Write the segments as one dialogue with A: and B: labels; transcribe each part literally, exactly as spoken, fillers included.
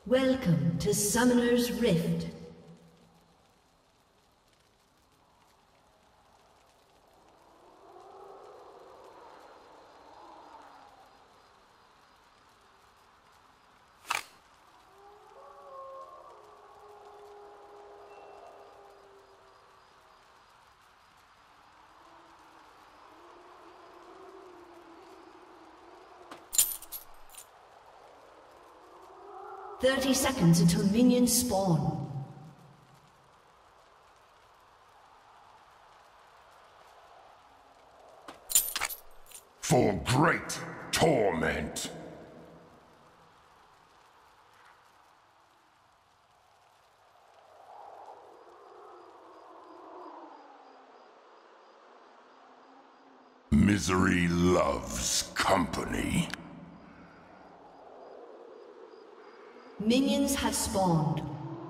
A: Welcome to Summoner's Rift. Thirty seconds until minions spawn.
B: For great torment. Misery loves company.
A: Minions have spawned.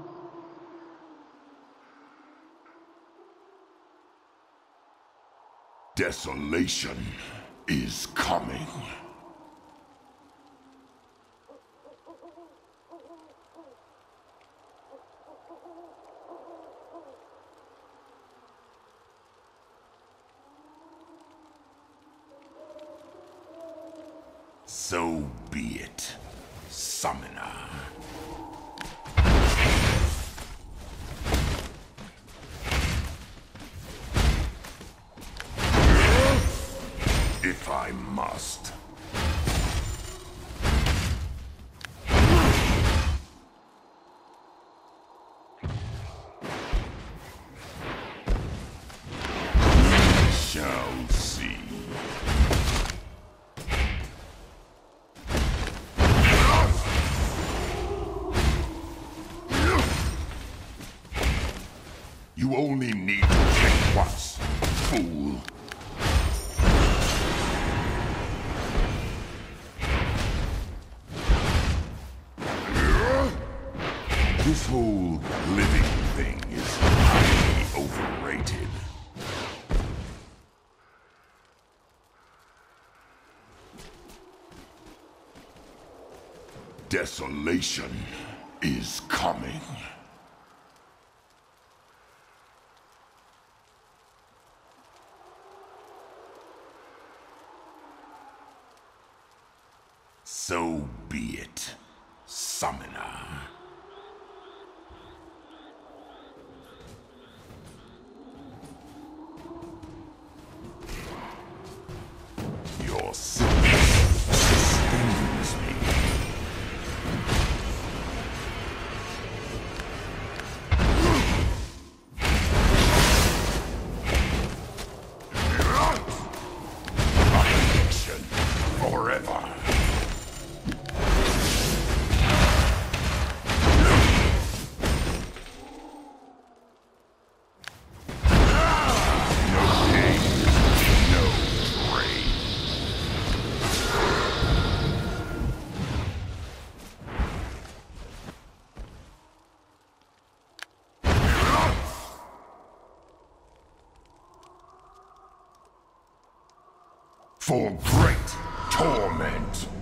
B: Desolation is coming. So be it, Summoner. If I must. We shall see. You only need to check once, fool. This whole living thing is highly overrated. Desolation is coming. So be it, Summoner. Your sickness sustains me. Affliction forever. For great torment.